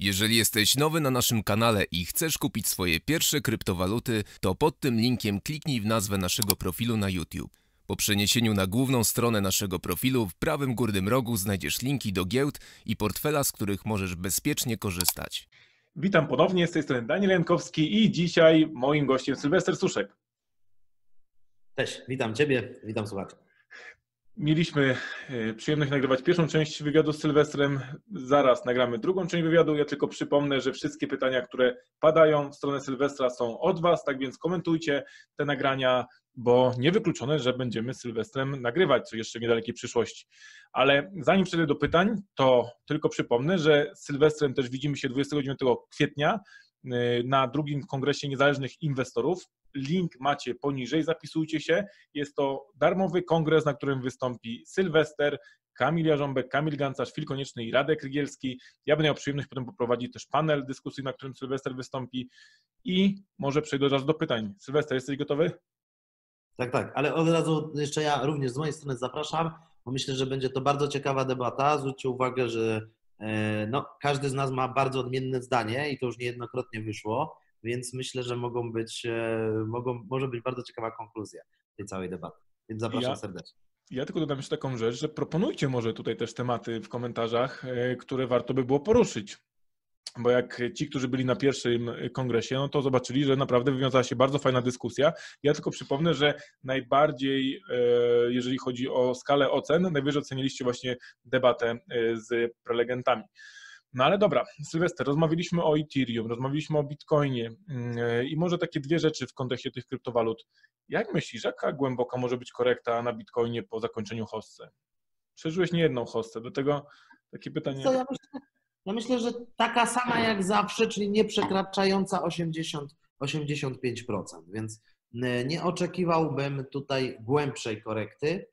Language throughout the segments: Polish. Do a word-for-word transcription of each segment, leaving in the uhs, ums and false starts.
Jeżeli jesteś nowy na naszym kanale i chcesz kupić swoje pierwsze kryptowaluty, to pod tym linkiem kliknij w nazwę naszego profilu na YouTube. Po przeniesieniu na główną stronę naszego profilu w prawym górnym rogu znajdziesz linki do giełd i portfela, z których możesz bezpiecznie korzystać. Witam ponownie, z tej strony Daniel Jankowski i dzisiaj moim gościem Sylwester Suszek. Cześć, witam Ciebie, witam słuchaczy. Mieliśmy przyjemność nagrywać pierwszą część wywiadu z Sylwestrem, zaraz nagramy drugą część wywiadu. Ja tylko przypomnę, że wszystkie pytania, które padają w stronę Sylwestra są od Was, tak więc komentujcie te nagrania, bo niewykluczone, że będziemy z Sylwestrem nagrywać, co jeszcze w niedalekiej przyszłości. Ale zanim przejdę do pytań, to tylko przypomnę, że z Sylwestrem też widzimy się dwudziestego dziewiątego kwietnia na drugim Kongresie Niezależnych Inwestorów. Link macie poniżej, zapisujcie się. Jest to darmowy kongres, na którym wystąpi Sylwester, Kamil Jarząbek, Kamil Gancarz, Filip Konieczny i Radek Rygielski. Ja będę miał przyjemność potem poprowadzić też panel dyskusyjny, na którym Sylwester wystąpi i może przejdę od razu do pytań. Sylwester, jesteś gotowy? Tak, tak, ale od razu jeszcze ja również z mojej strony zapraszam, bo myślę, że będzie to bardzo ciekawa debata. Zwróćcie uwagę, że no, każdy z nas ma bardzo odmienne zdanie i to już niejednokrotnie wyszło, więc myślę, że mogą być, mogą, może być bardzo ciekawa konkluzja tej całej debaty. Więc zapraszam ja, serdecznie. Ja tylko dodam jeszcze taką rzecz, że proponujcie może tutaj też tematy w komentarzach, które warto by było poruszyć. Bo jak ci, którzy byli na pierwszym kongresie, no to zobaczyli, że naprawdę wywiązała się bardzo fajna dyskusja. Ja tylko przypomnę, że najbardziej, jeżeli chodzi o skalę ocen, najwyżej oceniliście właśnie debatę z prelegentami. No ale dobra, Sylwester, rozmawialiśmy o Ethereum, rozmawialiśmy o Bitcoinie i może takie dwie rzeczy w kontekście tych kryptowalut. Jak myślisz, jaka głęboka może być korekta na Bitcoinie po zakończeniu hossy? Przeżyłeś niejedną hossę, do tego takie pytanie... Co, ja, myślę, ja myślę, że taka sama jak zawsze, czyli nie przekraczająca osiemdziesiąt do osiemdziesięciu pięciu procent, więc nie oczekiwałbym tutaj głębszej korekty,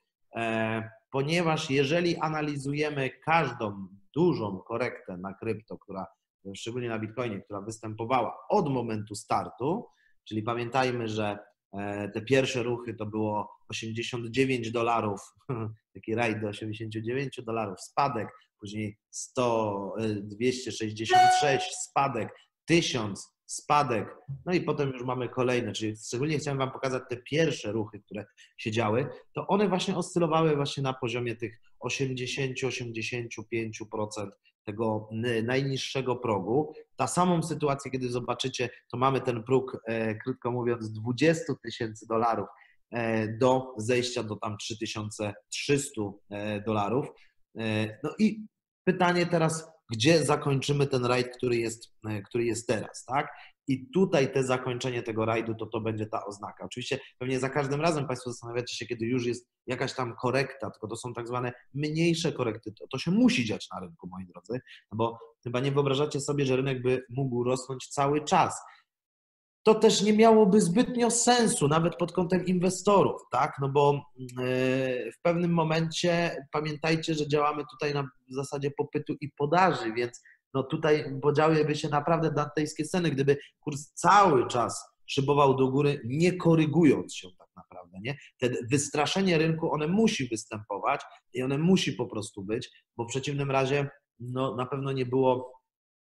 ponieważ jeżeli analizujemy każdą dużą korektę na krypto, która, szczególnie na Bitcoinie, która występowała od momentu startu, czyli pamiętajmy, że te pierwsze ruchy to było osiemdziesiąt dziewięć dolarów, taki rajd do osiemdziesięciu dziewięciu dolarów, spadek, później sto, dwieście sześćdziesiąt sześć, spadek, tysiąc, spadek, no i potem już mamy kolejne, czyli szczególnie chciałem Wam pokazać te pierwsze ruchy, które się działy, to one właśnie oscylowały właśnie na poziomie tych osiemdziesiąt do osiemdziesięciu pięciu procent tego najniższego progu. Ta samą sytuację, kiedy zobaczycie, to mamy ten próg, e, krótko mówiąc, dwadzieścia tysięcy dolarów e, do zejścia do tam trzy tysiące trzysta dolarów. E, no i pytanie teraz, gdzie zakończymy ten rajd, który jest, który jest teraz, tak? I tutaj te zakończenie tego rajdu, to to będzie ta oznaka. Oczywiście pewnie za każdym razem Państwo zastanawiacie się, kiedy już jest jakaś tam korekta, tylko to są tak zwane mniejsze korekty. To, to się musi dziać na rynku, moi drodzy, no bo chyba nie wyobrażacie sobie, że rynek by mógł rosnąć cały czas. To też nie miałoby zbytnio sensu, nawet pod kątem inwestorów, tak? No bo w pewnym momencie pamiętajcie, że działamy tutaj na zasadzie popytu i podaży, więc no tutaj podziałyby się naprawdę dantejskie sceny, gdyby kurs cały czas szybował do góry, nie korygując się tak naprawdę, nie? Te wystraszenie rynku, one musi występować i one musi po prostu być, bo w przeciwnym razie no na pewno nie było,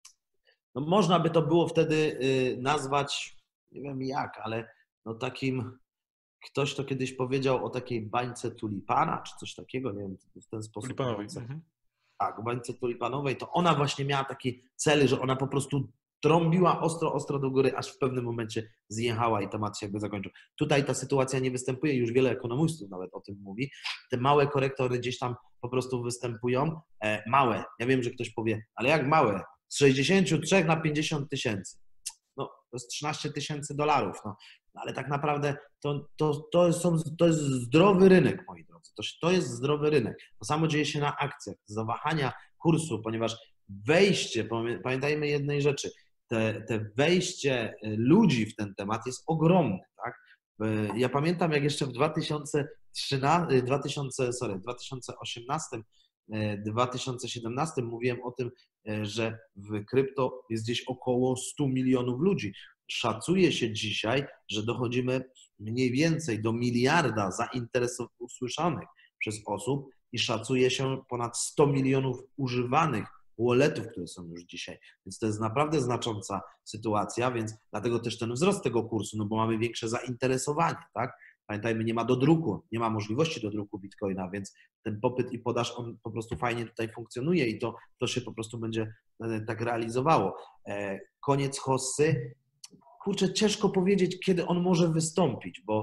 no można by to było wtedy nazwać, nie wiem jak, ale no takim, ktoś to kiedyś powiedział o takiej bańce tulipana, czy coś takiego, nie wiem, w ten sposób. Tulipanowej. Mhm. Tak, bańce tulipanowej, to ona właśnie miała taki cel, że ona po prostu trąbiła ostro, ostro do góry, aż w pewnym momencie zjechała i temat się jakby zakończył. Tutaj ta sytuacja nie występuje, już wiele ekonomistów nawet o tym mówi. Te małe korektory gdzieś tam po prostu występują. E, małe, ja wiem, że ktoś powie, ale jak małe? Z sześćdziesięciu trzech na pięćdziesiąt tysięcy. No, to jest trzynaście tysięcy dolarów, no. No, ale tak naprawdę to, to, to, są, to jest zdrowy rynek, moi drodzy. To, to jest zdrowy rynek. To samo dzieje się na akcjach, zawahania kursu, ponieważ wejście, pamiętajmy jednej rzeczy, te, te wejście ludzi w ten temat jest ogromne, tak? Ja pamiętam, jak jeszcze w dwa tysiące trzynastym, dwa tysiące, sorry, dwa tysiące osiemnastym, dwa tysiące siedemnastym mówiłem o tym, że w krypto jest gdzieś około stu milionów ludzi. Szacuje się dzisiaj, że dochodzimy mniej więcej do miliarda zainteresowanych, usłyszanych przez osób i szacuje się ponad sto milionów używanych walletów, które są już dzisiaj. Więc to jest naprawdę znacząca sytuacja, więc dlatego też ten wzrost tego kursu, no bo mamy większe zainteresowanie, tak? Pamiętajmy, nie ma dodruku, nie ma możliwości dodruku bitcoina, więc ten popyt i podaż, on po prostu fajnie tutaj funkcjonuje i to, to się po prostu będzie tak realizowało. Koniec hossy. Kurczę, ciężko powiedzieć, kiedy on może wystąpić, bo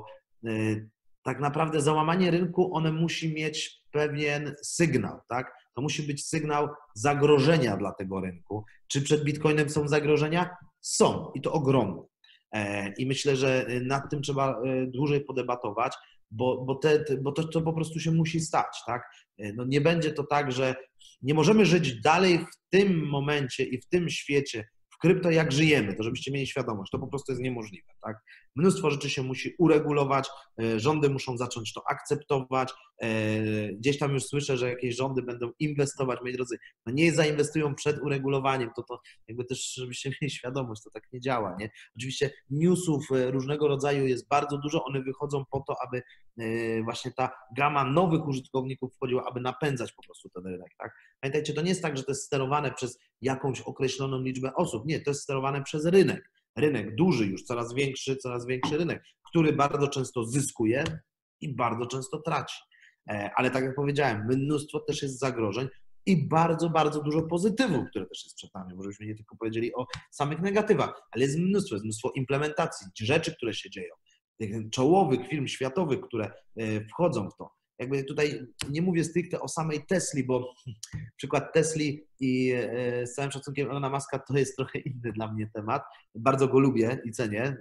tak naprawdę załamanie rynku, one musi mieć pewien sygnał, tak? To musi być sygnał zagrożenia dla tego rynku. Czy przed bitcoinem są zagrożenia? Są i to ogromne. I myślę, że nad tym trzeba dłużej podebatować, bo, bo, te, bo to, to po prostu się musi stać, tak? No nie będzie to tak, że nie możemy żyć dalej w tym momencie i w tym świecie, w krypto jak żyjemy, to żebyście mieli świadomość, to po prostu jest niemożliwe, tak? Mnóstwo rzeczy się musi uregulować, rządy muszą zacząć to akceptować, gdzieś tam już słyszę, że jakieś rządy będą inwestować, moi drodzy, no nie zainwestują przed uregulowaniem, to to jakby też, żebyście mieli świadomość, to tak nie działa, nie? Oczywiście newsów różnego rodzaju jest bardzo dużo, one wychodzą po to, aby właśnie ta gama nowych użytkowników wchodziła, aby napędzać po prostu ten rynek, tak? Pamiętajcie, to nie jest tak, że to jest sterowane przez jakąś określoną liczbę osób, nie, to jest sterowane przez rynek. Rynek duży już, coraz większy, coraz większy rynek, który bardzo często zyskuje i bardzo często traci. Ale tak jak powiedziałem, mnóstwo też jest zagrożeń i bardzo, bardzo dużo pozytywów, które też jest przed nami. Może byśmy nie tylko powiedzieli o samych negatywach, ale jest mnóstwo, jest mnóstwo implementacji, rzeczy, które się dzieją, tych czołowych firm światowych, które wchodzą w to. Jakby tutaj nie mówię stricte o samej Tesli, bo przykład Tesli i z całym szacunkiem Elona Muska to jest trochę inny dla mnie temat. Bardzo go lubię i cenię.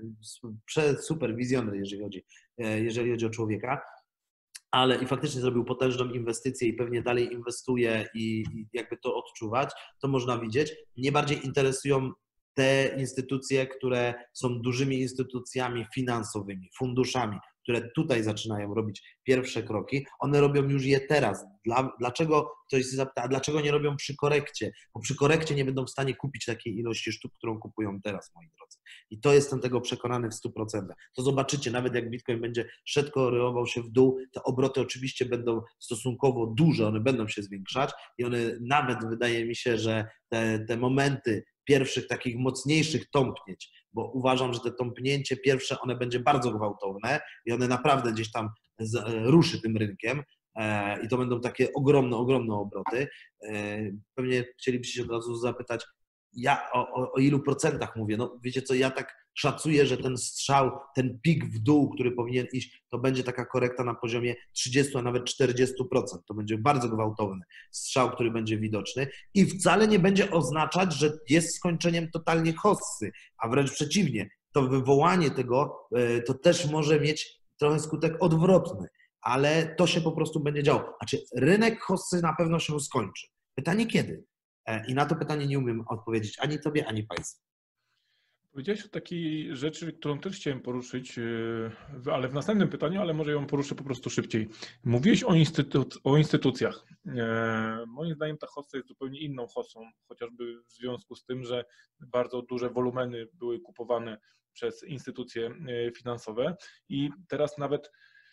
Super wizjoner, jeżeli chodzi, jeżeli chodzi o człowieka. Ale i faktycznie zrobił potężną inwestycję i pewnie dalej inwestuje i, i jakby to odczuwać, to można widzieć. Mnie bardziej interesują te instytucje, które są dużymi instytucjami finansowymi, funduszami, które tutaj zaczynają robić pierwsze kroki, one robią już je teraz. Dla, dlaczego, ktoś się zapyta, a dlaczego nie robią przy korekcie? Bo przy korekcie nie będą w stanie kupić takiej ilości sztuk, którą kupują teraz, moi drodzy. I to jestem tego przekonany w stu procentach. To zobaczycie, nawet jak Bitcoin będzie szedł, korygował się w dół, te obroty oczywiście będą stosunkowo duże, one będą się zwiększać i one nawet, wydaje mi się, że te, te momenty pierwszych takich mocniejszych tąpnięć, bo uważam, że te tąpnięcie pierwsze, one będzie bardzo gwałtowne i one naprawdę gdzieś tam z, ruszy tym rynkiem e, i to będą takie ogromne, ogromne obroty. E, pewnie chcielibyście się od razu zapytać, ja o, o, o ilu procentach mówię? No wiecie co, ja tak szacuję, że ten strzał, ten pik w dół, który powinien iść, to będzie taka korekta na poziomie trzydziestu, a nawet czterdziestu procent. To będzie bardzo gwałtowny strzał, który będzie widoczny i wcale nie będzie oznaczać, że jest skończeniem totalnie hossy, a wręcz przeciwnie. To wywołanie tego to też może mieć trochę skutek odwrotny, ale to się po prostu będzie działo. Znaczy rynek hossy na pewno się skończy. Pytanie kiedy? I na to pytanie nie umiem odpowiedzieć ani tobie, ani państwu. Powiedziałeś o takiej rzeczy, którą też chciałem poruszyć, ale w następnym pytaniu, ale może ją poruszę po prostu szybciej. Mówiłeś o, instytu o instytucjach. Moim zdaniem ta hossa jest zupełnie inną hossą, chociażby w związku z tym, że bardzo duże wolumeny były kupowane przez instytucje finansowe i teraz nawet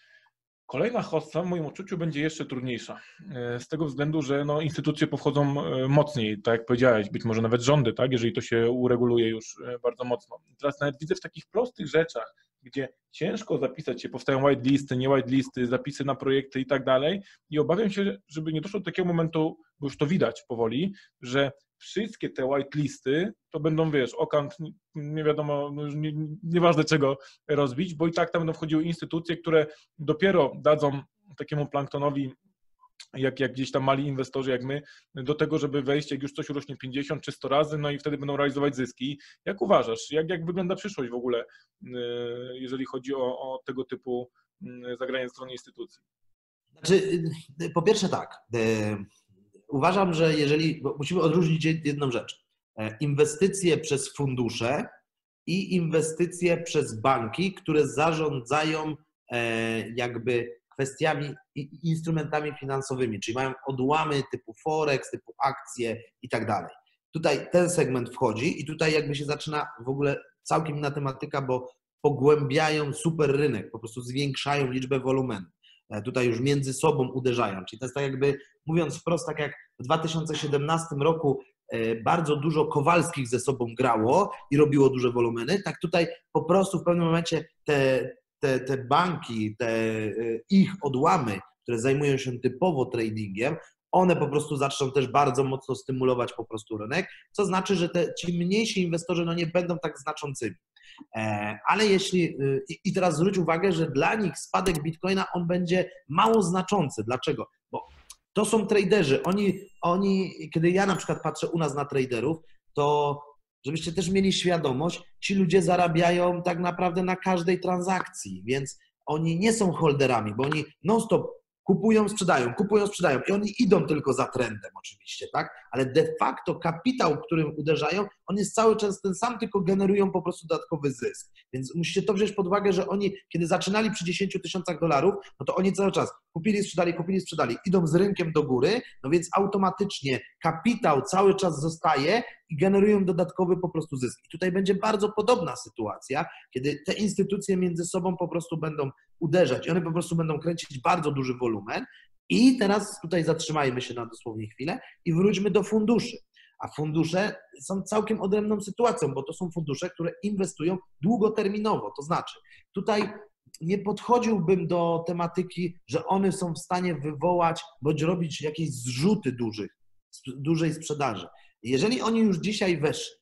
kolejna hossa w moim odczuciu będzie jeszcze trudniejsza, z tego względu, że no, instytucje powchodzą mocniej, tak jak powiedziałeś, być może nawet rządy, tak, jeżeli to się ureguluje już bardzo mocno. Teraz nawet widzę w takich prostych rzeczach, gdzie ciężko zapisać się, powstają whitelisty, nie whitelisty, zapisy na projekty i tak dalej i obawiam się, żeby nie doszło do takiego momentu, bo już to widać powoli, że wszystkie te whitelisty to będą, wiesz, okant, nie wiadomo, no już nie, nieważne czego rozbić, bo i tak tam będą wchodziły instytucje, które dopiero dadzą takiemu planktonowi, jak, jak gdzieś tam mali inwestorzy jak my, do tego, żeby wejść, jak już coś urośnie pięćdziesiąt czy sto razy, no i wtedy będą realizować zyski. Jak uważasz, jak, jak wygląda przyszłość w ogóle, jeżeli chodzi o, o tego typu zagranie strony instytucji? Znaczy, po pierwsze tak, uważam, że jeżeli, bo musimy odróżnić jedną rzecz, inwestycje przez fundusze i inwestycje przez banki, które zarządzają jakby kwestiami i instrumentami finansowymi, czyli mają odłamy typu forex, typu akcje i tak dalej. Tutaj ten segment wchodzi i tutaj jakby się zaczyna w ogóle całkiem inna tematyka, bo pogłębiają super rynek, po prostu zwiększają liczbę wolumenów. Tutaj już między sobą uderzają, czyli to jest tak jakby, mówiąc wprost, tak jak w dwa tysiące siedemnastym roku bardzo dużo Kowalskich ze sobą grało i robiło duże wolumeny, tak tutaj po prostu w pewnym momencie te, te, te banki, te ich odłamy, które zajmują się typowo tradingiem, one po prostu zaczną też bardzo mocno stymulować po prostu rynek, co znaczy, że te, ci mniejsi inwestorzy no nie będą tak znaczącymi. Ale jeśli, i teraz zwróć uwagę, że dla nich spadek Bitcoina on będzie mało znaczący. Dlaczego? Bo to są traderzy. Oni, oni, kiedy ja na przykład patrzę u nas na traderów, to żebyście też mieli świadomość, ci ludzie zarabiają tak naprawdę na każdej transakcji, więc oni nie są holderami, bo oni non-stop kupują, sprzedają, kupują, sprzedają i oni idą tylko za trendem oczywiście, tak? Ale de facto kapitał, którym uderzają, on jest cały czas ten sam, tylko generują po prostu dodatkowy zysk. Więc musicie to wziąć pod uwagę, że oni, kiedy zaczynali przy dziesięciu tysiącach dolarów, no to oni cały czas kupili, sprzedali, kupili, sprzedali, idą z rynkiem do góry, no więc automatycznie kapitał cały czas zostaje i generują dodatkowy po prostu zysk. I tutaj będzie bardzo podobna sytuacja, kiedy te instytucje między sobą po prostu będą uderzać i one po prostu będą kręcić bardzo duży wolumen. I teraz tutaj zatrzymajmy się na dosłownie chwilę i wróćmy do funduszy. A fundusze są całkiem odrębną sytuacją, bo to są fundusze, które inwestują długoterminowo. To znaczy, tutaj nie podchodziłbym do tematyki, że one są w stanie wywołać bądź robić jakieś zrzuty dużych, dużej sprzedaży. Jeżeli oni już dzisiaj weszli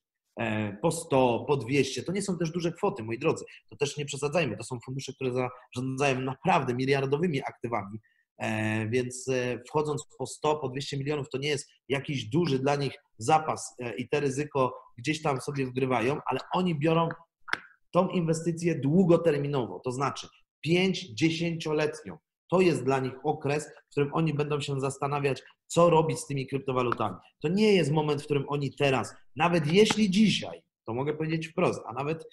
po sto, po dwieście, to nie są też duże kwoty, moi drodzy. To też nie przesadzajmy. To są fundusze, które zarządzają naprawdę miliardowymi aktywami, więc wchodząc po sto, po dwieście milionów, to nie jest jakiś duży dla nich zapas i te ryzyko gdzieś tam sobie wgrywają, ale oni biorą tą inwestycję długoterminowo, to znaczy pięć-dziesięcioletnią. To jest dla nich okres, w którym oni będą się zastanawiać, co robić z tymi kryptowalutami. To nie jest moment, w którym oni teraz, nawet jeśli dzisiaj, to mogę powiedzieć wprost, a nawet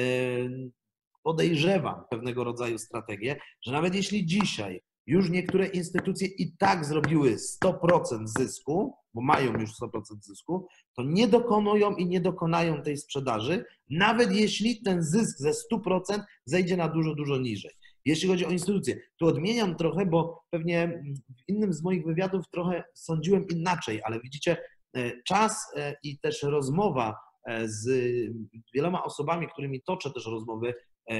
yy, podejrzewam pewnego rodzaju strategię, że nawet jeśli dzisiaj już niektóre instytucje i tak zrobiły sto procent zysku, bo mają już sto procent zysku, to nie dokonują i nie dokonają tej sprzedaży, nawet jeśli ten zysk ze stu procent zejdzie na dużo, dużo niżej. Jeśli chodzi o instytucje, tu odmieniam trochę, bo pewnie w innym z moich wywiadów trochę sądziłem inaczej, ale widzicie, czas i też rozmowa z wieloma osobami, którymi toczę też rozmowy,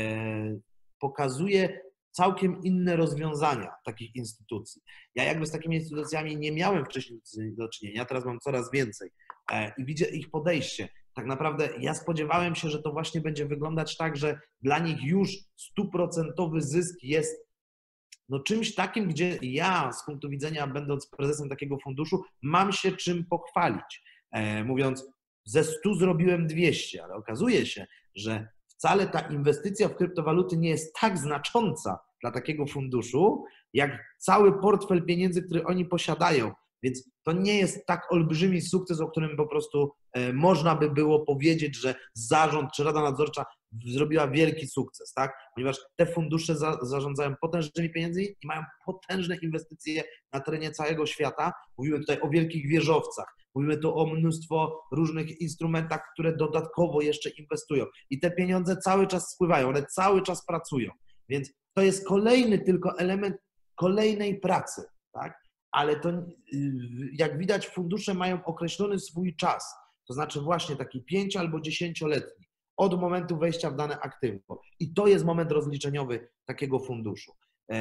pokazuje całkiem inne rozwiązania takich instytucji. Ja jakby z takimi instytucjami nie miałem wcześniej do czynienia, teraz mam coraz więcej i widzę ich podejście. Tak naprawdę ja spodziewałem się, że to właśnie będzie wyglądać tak, że dla nich już stuprocentowy zysk jest no czymś takim, gdzie ja z punktu widzenia, będąc prezesem takiego funduszu, mam się czym pochwalić. E, mówiąc, ze stu zrobiłem dwieście, ale okazuje się, że wcale ta inwestycja w kryptowaluty nie jest tak znacząca dla takiego funduszu, jak cały portfel pieniędzy, który oni posiadają. Więc to nie jest tak olbrzymi sukces, o którym po prostu e, można by było powiedzieć, że zarząd czy Rada Nadzorcza zrobiła wielki sukces, tak? Ponieważ te fundusze za, zarządzają potężnymi pieniędzmi i mają potężne inwestycje na terenie całego świata. Mówimy tutaj o wielkich wieżowcach, mówimy tu o mnóstwo różnych instrumentach, które dodatkowo jeszcze inwestują. I te pieniądze cały czas spływają, one cały czas pracują. Więc to jest kolejny tylko element kolejnej pracy, tak? Ale to, jak widać, fundusze mają określony swój czas, to znaczy właśnie taki pięcio- albo dziesięcioletni, od momentu wejścia w dane aktywum. I to jest moment rozliczeniowy takiego funduszu.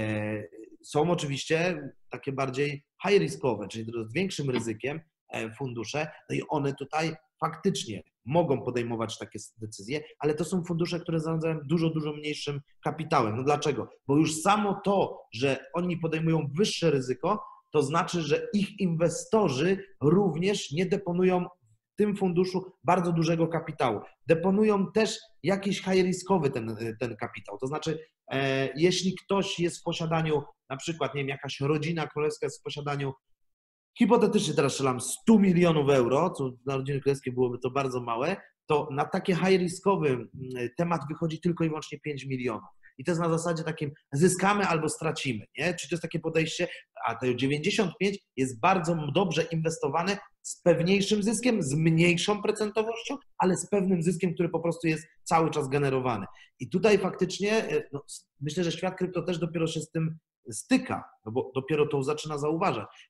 Są oczywiście takie bardziej high-riskowe, czyli z większym ryzykiem fundusze, no i one tutaj faktycznie mogą podejmować takie decyzje, ale to są fundusze, które zarządzają dużo, dużo mniejszym kapitałem. No dlaczego? Bo już samo to, że oni podejmują wyższe ryzyko, to znaczy, że ich inwestorzy również nie deponują w tym funduszu bardzo dużego kapitału. Deponują też jakiś high-riskowy ten, ten kapitał. To znaczy, e, jeśli ktoś jest w posiadaniu, na przykład, nie wiem, jakaś rodzina królewska jest w posiadaniu, hipotetycznie teraz strzelam, stu milionów euro, co dla rodziny królewskiej byłoby to bardzo małe, to na taki high-riskowy temat wychodzi tylko i wyłącznie pięć milionów. I to jest na zasadzie takim zyskamy albo stracimy, nie? Czyli to jest takie podejście, a to dziewięćdziesiąt pięć jest bardzo dobrze inwestowane z pewniejszym zyskiem, z mniejszą procentowością, ale z pewnym zyskiem, który po prostu jest cały czas generowany. I tutaj faktycznie no, myślę, że świat krypto też dopiero się z tym styka, no bo dopiero to zaczyna zauważać. Więc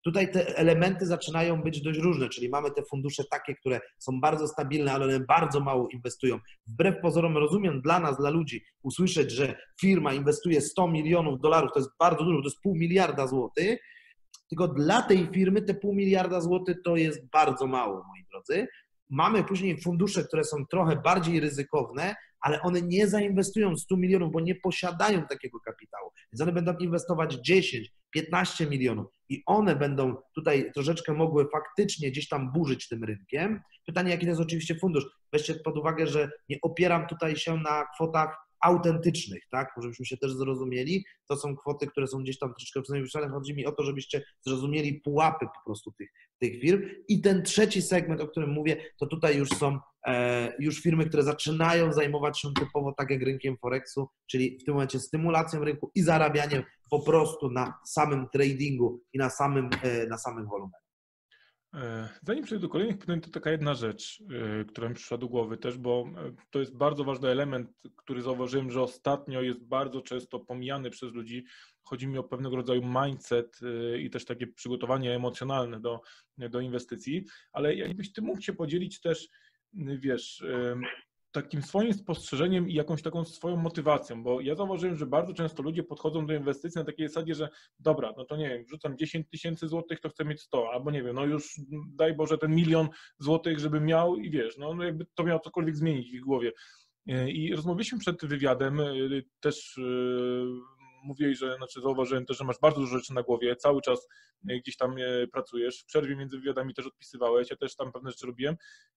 Tutaj te elementy zaczynają być dość różne, czyli mamy te fundusze takie, które są bardzo stabilne, ale one bardzo mało inwestują. Wbrew pozorom rozumiem dla nas, dla ludzi, usłyszeć, że firma inwestuje sto milionów dolarów, to jest bardzo dużo, to jest pół miliarda złotych, tylko dla tej firmy te pół miliarda złotych to jest bardzo mało, moi drodzy. Mamy później fundusze, które są trochę bardziej ryzykowne, ale one nie zainwestują stu milionów, bo nie posiadają takiego kapitału. Więc one będą inwestować dziesięć, piętnaście milionów i one będą tutaj troszeczkę mogły faktycznie gdzieś tam burzyć tym rynkiem. Pytanie, jaki to jest oczywiście fundusz. Weźcie pod uwagę, że nie opieram tutaj się na kwotach autentycznych, tak? Żebyśmy się też zrozumieli. To są kwoty, które są gdzieś tam troszeczkę wywyższone. Chodzi mi o to, żebyście zrozumieli pułapy po prostu tych, tych firm. I ten trzeci segment, o którym mówię, to tutaj już są e, już firmy, które zaczynają zajmować się typowo tak jak rynkiem Forexu, czyli w tym momencie stymulacją rynku i zarabianiem po prostu na samym tradingu i na samym, e, na samym wolumenach. Zanim przejdę do kolejnych pytań, to taka jedna rzecz, która mi przyszła do głowy też, bo to jest bardzo ważny element, który zauważyłem, że ostatnio jest bardzo często pomijany przez ludzi. Chodzi mi o pewnego rodzaju mindset i też takie przygotowanie emocjonalne do, do inwestycji, ale jakbyś ty mógł się podzielić też, wiesz, takim swoim spostrzeżeniem i jakąś taką swoją motywacją, bo ja zauważyłem, że bardzo często ludzie podchodzą do inwestycji na takiej zasadzie, że dobra, no to nie wiem, wrzucam dziesięć tysięcy złotych, to chcę mieć sto, albo nie wiem, no już daj Boże ten milion złotych, żeby miał i wiesz, no jakby to miało cokolwiek zmienić w ich głowie. I rozmawialiśmy przed wywiadem, też mówiłeś, że, znaczy zauważyłem też, że masz bardzo dużo rzeczy na głowie, cały czas gdzieś tam pracujesz, w przerwie między wywiadami też odpisywałeś, ja też tam pewne rzeczy robiłem.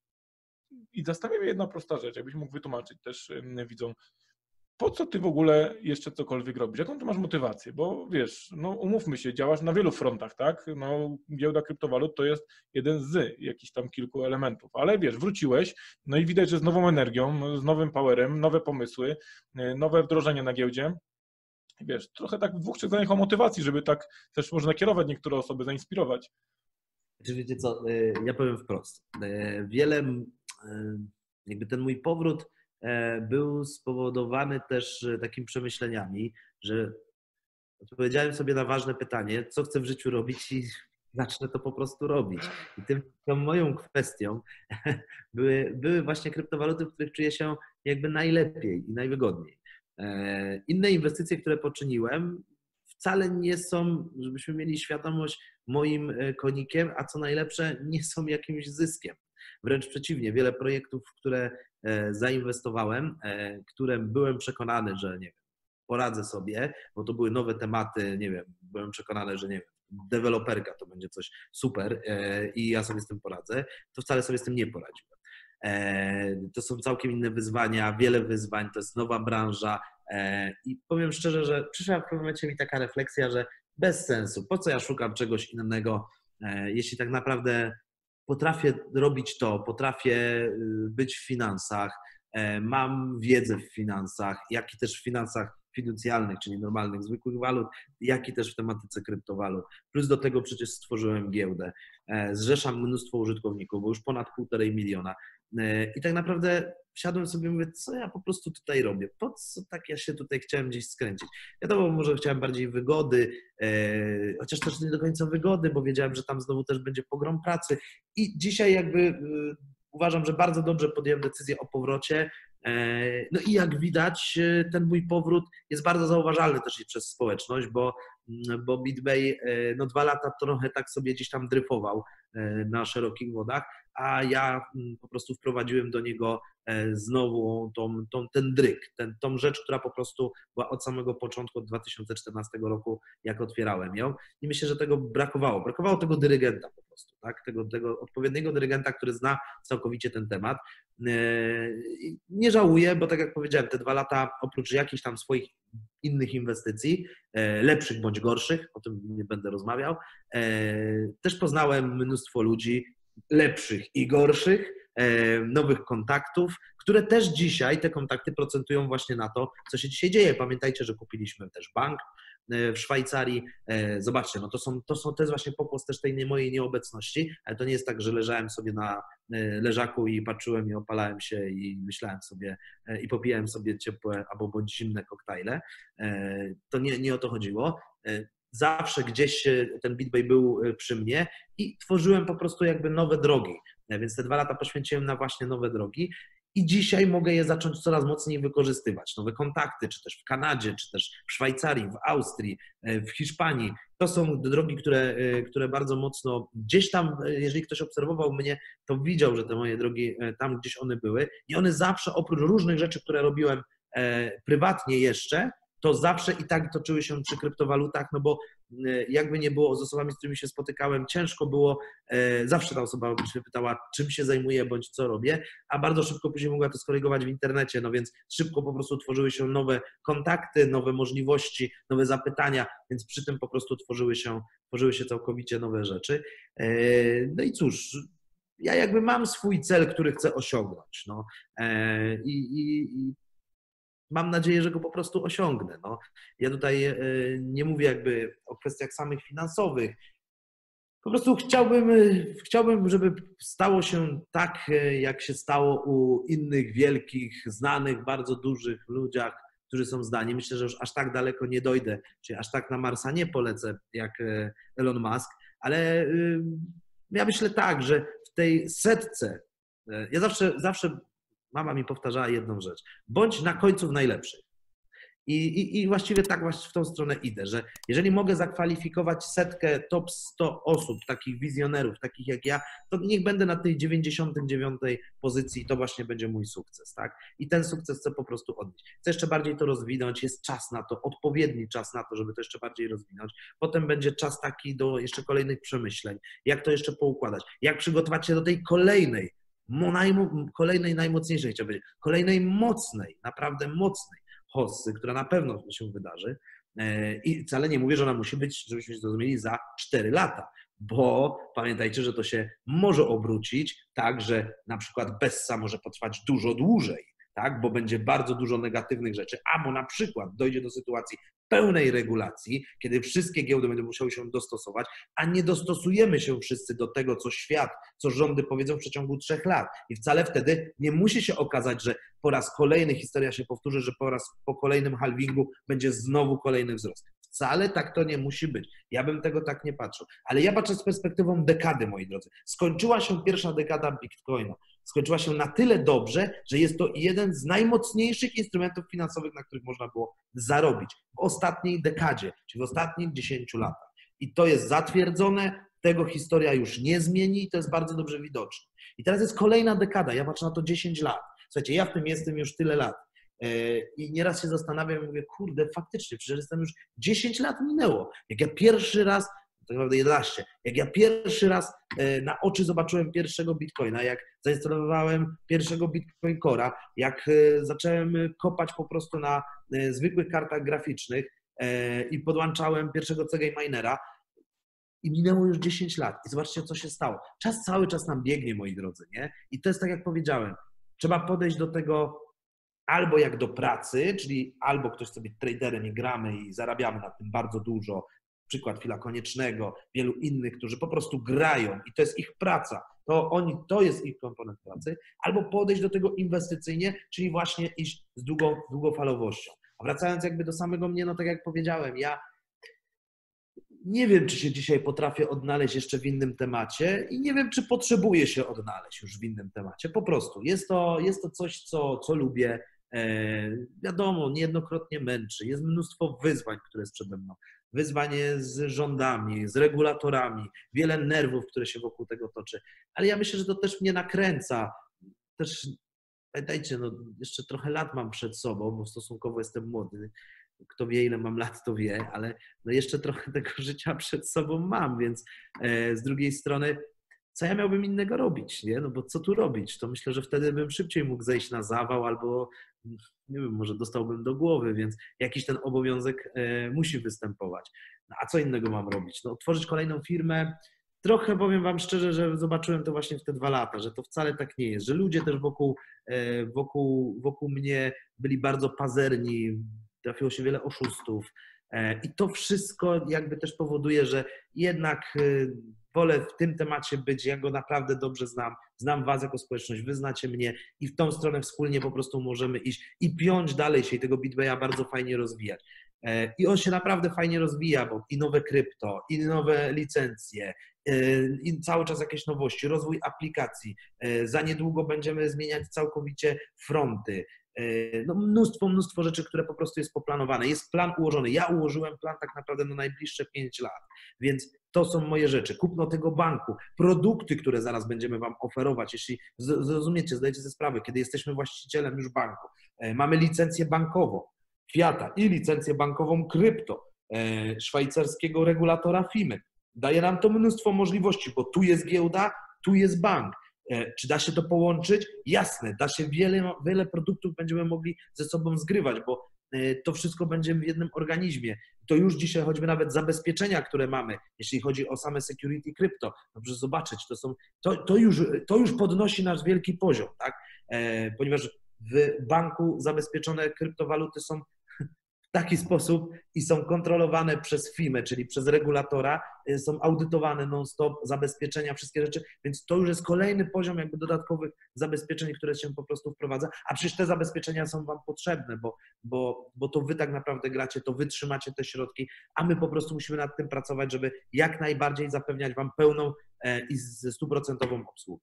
I zastanawia mnie jedna prosta rzecz, jakbyś mógł wytłumaczyć też widzom, po co ty w ogóle jeszcze cokolwiek robisz? Jaką ty masz motywację? Bo wiesz, no umówmy się, działasz na wielu frontach, tak? No giełda kryptowalut to jest jeden z jakichś tam kilku elementów, ale wiesz, wróciłeś, no i widać, że z nową energią, z nowym powerem, nowe pomysły, nowe wdrożenia na giełdzie. Wiesz, trochę tak w dwóch, trzech zdaniach o motywacji, żeby tak też można kierować niektóre osoby, zainspirować. Wiecie co, ja powiem wprost. Wiele, jakby ten mój powrót był spowodowany też takimi przemyśleniami, że odpowiedziałem sobie na ważne pytanie, co chcę w życiu robić i zacznę to po prostu robić. I tym, tą moją kwestią były, były właśnie kryptowaluty, w których czuję się jakby najlepiej i najwygodniej. Inne inwestycje, które poczyniłem, wcale nie są, żebyśmy mieli świadomość, moim konikiem, a co najlepsze, nie są jakimś zyskiem. Wręcz przeciwnie, wiele projektów, w które zainwestowałem, które byłem przekonany, że nie wiem, poradzę sobie, bo to były nowe tematy, nie wiem, byłem przekonany, że nie wiem, deweloperka to będzie coś super i ja sobie z tym poradzę, to wcale sobie z tym nie poradziłem. To są całkiem inne wyzwania, wiele wyzwań, to jest nowa branża i powiem szczerze, że przyszła w pewnym momencie mi taka refleksja, że bez sensu, po co ja szukam czegoś innego, jeśli tak naprawdę potrafię robić to, potrafię być w finansach, mam wiedzę w finansach, jak i też w finansach fiducjalnych, czyli normalnych, zwykłych walut, jak i też w tematyce kryptowalut. Plus do tego przecież stworzyłem giełdę, zrzeszam mnóstwo użytkowników, bo już ponad półtorej miliona. I tak naprawdę siadłem sobie i mówię, co ja po prostu tutaj robię, po co tak ja się tutaj chciałem gdzieś skręcić. Wiadomo, może chciałem bardziej wygody, chociaż też nie do końca wygody, bo wiedziałem, że tam znowu też będzie pogrom pracy i dzisiaj jakby uważam, że bardzo dobrze podjąłem decyzję o powrocie. No i jak widać, ten mój powrót jest bardzo zauważalny też i przez społeczność, bo, bo BitBay no dwa lata trochę tak sobie gdzieś tam dryfował na szerokich wodach, a ja po prostu wprowadziłem do niego znowu tą, tą, ten dryk, ten, tą rzecz, która po prostu była od samego początku, od dwa tysiące czternastego roku, jak otwierałem ją i myślę, że tego brakowało. Brakowało tego dyrygenta po prostu, tak? tego, tego odpowiedniego dyrygenta, który zna całkowicie ten temat. Nie żałuję, bo tak jak powiedziałem, te dwa lata oprócz jakichś tam swoich innych inwestycji, lepszych bądź gorszych, o tym nie będę rozmawiał, też poznałem mnóstwo ludzi, lepszych i gorszych, nowych kontaktów, które też dzisiaj, te kontakty procentują właśnie na to, co się dzisiaj dzieje. Pamiętajcie, że kupiliśmy też bank w Szwajcarii. Zobaczcie, no to, są, to, są, to jest właśnie pokłos też tej mojej nieobecności, ale to nie jest tak, że leżałem sobie na leżaku i patrzyłem i opalałem się i myślałem sobie i popijałem sobie ciepłe albo bądź zimne koktajle. To nie, nie o to chodziło. zawsze gdzieś ten BitBay był przy mnie i tworzyłem po prostu jakby nowe drogi. Więc te dwa lata poświęciłem na właśnie nowe drogi i dzisiaj mogę je zacząć coraz mocniej wykorzystywać. Nowe kontakty, czy też w Kanadzie, czy też w Szwajcarii, w Austrii, w Hiszpanii. To są drogi, które, które bardzo mocno gdzieś tam, jeżeli ktoś obserwował mnie, to widział, że te moje drogi tam gdzieś one były i one zawsze oprócz różnych rzeczy, które robiłem prywatnie jeszcze, to zawsze i tak toczyły się przy kryptowalutach, no bo jakby nie było z osobami, z którymi się spotykałem, ciężko było, zawsze ta osoba się pytała, czym się zajmuję bądź co robię, a bardzo szybko później mogła to skorygować w internecie, no więc szybko po prostu tworzyły się nowe kontakty, nowe możliwości, nowe zapytania, więc przy tym po prostu tworzyły się, tworzyły się całkowicie nowe rzeczy. No i cóż, ja jakby mam swój cel, który chcę osiągnąć, no i, i, i mam nadzieję, że go po prostu osiągnę. No. Ja tutaj nie mówię jakby o kwestiach samych finansowych. Po prostu chciałbym, chciałbym, żeby stało się tak, jak się stało u innych wielkich, znanych, bardzo dużych ludziach, którzy są znani. Myślę, że już aż tak daleko nie dojdę, czyli aż tak na Marsa nie polecę jak Elon Musk, ale ja myślę tak, że w tej setce, ja zawsze, zawsze mama mi powtarzała jedną rzecz. Bądź na końcu w najlepszych. I, i, I właściwie tak właśnie w tą stronę idę, że jeżeli mogę zakwalifikować setkę top sto osób, takich wizjonerów, takich jak ja, to niech będę na tej dziewięćdziesiątej dziewiątej pozycji i to właśnie będzie mój sukces, tak? I ten sukces chcę po prostu odnieść. Chcę jeszcze bardziej to rozwinąć, jest czas na to, odpowiedni czas na to, żeby to jeszcze bardziej rozwinąć. Potem będzie czas taki do jeszcze kolejnych przemyśleń, jak to jeszcze poukładać, jak przygotować się do tej kolejnej, kolejnej najmocniejszej, chciałbym powiedzieć, kolejnej mocnej, naprawdę mocnej hossy, która na pewno się wydarzy i wcale nie mówię, że ona musi być, żebyśmy się zrozumieli, za cztery lata, bo pamiętajcie, że to się może obrócić tak, że na przykład Bessa może potrwać dużo dłużej, tak, bo będzie bardzo dużo negatywnych rzeczy, albo na przykład dojdzie do sytuacji pełnej regulacji, kiedy wszystkie giełdy będą musiały się dostosować, a nie dostosujemy się wszyscy do tego, co świat, co rządy powiedzą w przeciągu trzech lat. I wcale wtedy nie musi się okazać, że po raz kolejny historia się powtórzy, że po raz po kolejnym halvingu będzie znowu kolejny wzrost. Wcale tak to nie musi być. Ja bym tego tak nie patrzył. Ale ja patrzę z perspektywą dekady, moi drodzy. Skończyła się pierwsza dekada Bitcoina. Skończyła się na tyle dobrze, że jest to jeden z najmocniejszych instrumentów finansowych, na których można było zarobić w ostatniej dekadzie, czyli w ostatnich dziesięciu latach. I to jest zatwierdzone, tego historia już nie zmieni i to jest bardzo dobrze widoczne. I teraz jest kolejna dekada, ja patrzę na to dziesięć lat. Słuchajcie, ja w tym jestem już tyle lat. I nieraz się zastanawiam i mówię, kurde, faktycznie, przecież jestem już dziesięć lat minęło. Jak ja pierwszy raz, tak naprawdę jedenaście, jak ja pierwszy raz na oczy zobaczyłem pierwszego Bitcoina, jak zainstalowałem pierwszego Bitcoin Core'a, jak zacząłem kopać po prostu na zwykłych kartach graficznych i podłączałem pierwszego C G Minera i minęło już dziesięć lat. I zobaczcie, co się stało. Czas cały czas nam biegnie, moi drodzy, nie? I to jest tak, jak powiedziałem, trzeba podejść do tego albo jak do pracy, czyli albo ktoś sobie traderem i gramy i zarabiamy na tym bardzo dużo, przykład Phila Koniecznego, wielu innych, którzy po prostu grają i to jest ich praca, to oni, to jest ich komponent pracy, albo podejść do tego inwestycyjnie, czyli właśnie iść z długą, długofalowością. A wracając jakby do samego mnie, no tak jak powiedziałem, ja nie wiem, czy się dzisiaj potrafię odnaleźć jeszcze w innym temacie i nie wiem, czy potrzebuję się odnaleźć już w innym temacie. Po prostu jest to, jest to coś, co, co lubię. E, wiadomo, niejednokrotnie męczy. Jest mnóstwo wyzwań, które jest przede mną. Wyzwanie z rządami, z regulatorami, wiele nerwów, które się wokół tego toczy. Ale ja myślę, że to też mnie nakręca. Też pamiętajcie, no, jeszcze trochę lat mam przed sobą, bo stosunkowo jestem młody. Kto wie, ile mam lat, to wie, ale no jeszcze trochę tego życia przed sobą mam, więc e, z drugiej strony, co ja miałbym innego robić, nie? No bo co tu robić? To myślę, że wtedy bym szybciej mógł zejść na zawał albo, nie wiem, może dostałbym do głowy, więc jakiś ten obowiązek e, musi występować. No, a co innego mam robić? No otworzyć kolejną firmę. Trochę powiem wam szczerze, że zobaczyłem to właśnie w te dwa lata, że to wcale tak nie jest, że ludzie też wokół, e, wokół, wokół mnie byli bardzo pazerni, trafiło się wiele oszustów i to wszystko jakby też powoduje, że jednak wolę w tym temacie być, ja go naprawdę dobrze znam, znam was jako społeczność, wy znacie mnie i w tą stronę wspólnie po prostu możemy iść i piąć dalej się i tego BitBaya bardzo fajnie rozwijać. I on się naprawdę fajnie rozwija, bo i nowe krypto, i nowe licencje, i cały czas jakieś nowości, rozwój aplikacji. Za niedługo będziemy zmieniać całkowicie fronty. No mnóstwo, mnóstwo rzeczy, które po prostu jest poplanowane. Jest plan ułożony. Ja ułożyłem plan tak naprawdę na najbliższe pięć lat, więc to są moje rzeczy. Kupno tego banku, produkty, które zaraz będziemy Wam oferować, jeśli zrozumiecie, zdajecie sobie sprawę, kiedy jesteśmy właścicielem już banku. Mamy licencję bankową Fiata i licencję bankową krypto, szwajcarskiego regulatora FIMy. Daje nam to mnóstwo możliwości, bo tu jest giełda, tu jest bank. Czy da się to połączyć? Jasne, da się wiele, wiele produktów będziemy mogli ze sobą zgrywać, bo to wszystko będzie w jednym organizmie. To już dzisiaj choćby nawet zabezpieczenia, które mamy, jeśli chodzi o same security krypto, no proszę zobaczyć, to, są, to, to, już, to już podnosi nasz wielki poziom, tak? E, ponieważ w banku zabezpieczone kryptowaluty są w taki sposób i są kontrolowane przez firmę, czyli przez regulatora, są audytowane non-stop, zabezpieczenia, wszystkie rzeczy, więc to już jest kolejny poziom jakby dodatkowych zabezpieczeń, które się po prostu wprowadza, a przecież te zabezpieczenia są Wam potrzebne, bo, bo, bo to Wy tak naprawdę gracie, to Wy trzymacie te środki, a my po prostu musimy nad tym pracować, żeby jak najbardziej zapewniać Wam pełną i stuprocentową obsługę.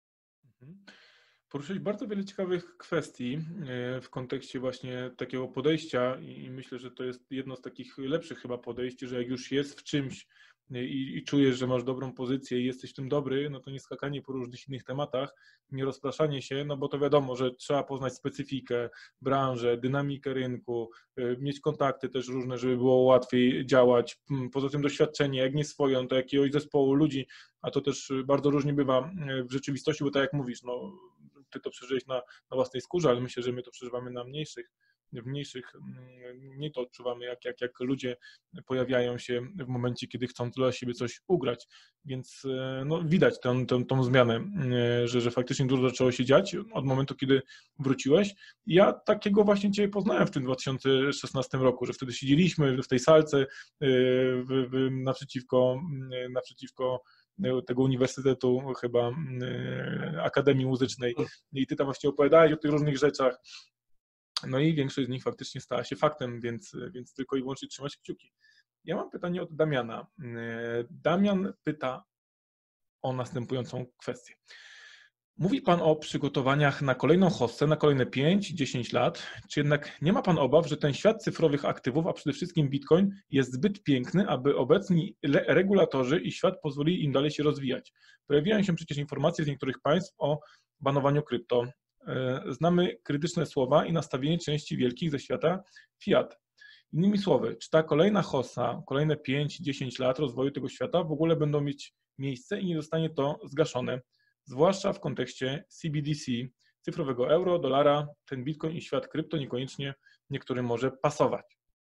Poruszyłeś bardzo wiele ciekawych kwestii w kontekście właśnie takiego podejścia i myślę, że to jest jedno z takich lepszych chyba podejść, że jak już jest w czymś i, i czujesz, że masz dobrą pozycję i jesteś w tym dobry, no to nie skakanie po różnych innych tematach, nie rozpraszanie się, no bo to wiadomo, że trzeba poznać specyfikę, branżę, dynamikę rynku, mieć kontakty też różne, żeby było łatwiej działać. Poza tym doświadczenie, jak nie swoją, to jakiegoś zespołu ludzi, a to też bardzo różnie bywa w rzeczywistości, bo tak jak mówisz, no ty to przeżyłeś na, na własnej skórze, ale myślę, że my to przeżywamy na mniejszych, w mniejszych, nie to odczuwamy, jak, jak, jak ludzie pojawiają się w momencie, kiedy chcą dla siebie coś ugrać, więc no, widać tę, tę, tą zmianę, że, że faktycznie dużo zaczęło się dziać od momentu, kiedy wróciłeś. Ja takiego właśnie Ciebie poznałem w tym dwa tysiące szesnastym roku, że wtedy siedzieliśmy w tej salce w, w, naprzeciwko, naprzeciwko tego uniwersytetu, chyba Akademii Muzycznej i ty tam właściwie opowiadałeś o tych różnych rzeczach, no i większość z nich faktycznie stała się faktem, więc, więc tylko i wyłącznie trzymać kciuki. Ja mam pytanie od Damiana. Damian pyta o następującą kwestię. Mówi Pan o przygotowaniach na kolejną hossę, na kolejne pięć dziesięć lat. Czy jednak nie ma Pan obaw, że ten świat cyfrowych aktywów, a przede wszystkim Bitcoin, jest zbyt piękny, aby obecni regulatorzy i świat pozwolili im dalej się rozwijać? Pojawiają się przecież informacje z niektórych państw o banowaniu krypto. Znamy krytyczne słowa i nastawienie części wielkich ze świata fiat. Innymi słowy, czy ta kolejna hossa, kolejne pięć dziesięć lat rozwoju tego świata w ogóle będą mieć miejsce i nie zostanie to zgaszone? Zwłaszcza w kontekście C B D C, cyfrowego euro, dolara, ten Bitcoin i świat krypto niekoniecznie niektórym może pasować.